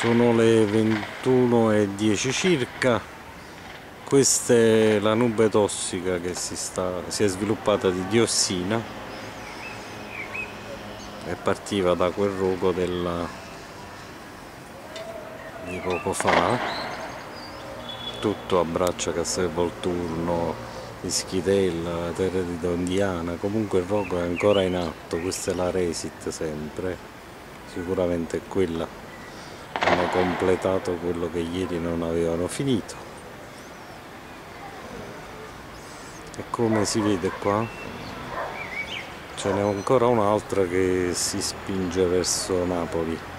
Sono le 21:10 circa. Questa è la nube tossica che si è sviluppata di diossina e partiva da quel rogo di poco fa. Tutto abbraccia Castelvolturno, Ischitella, Terre di Dondiana. Comunque il rogo è ancora in atto. Questa è la Resit sempre, sicuramente è quella. Hanno completato quello che ieri non avevano finito. E come si vede qua ce n'è ancora un'altra che si spinge verso Napoli.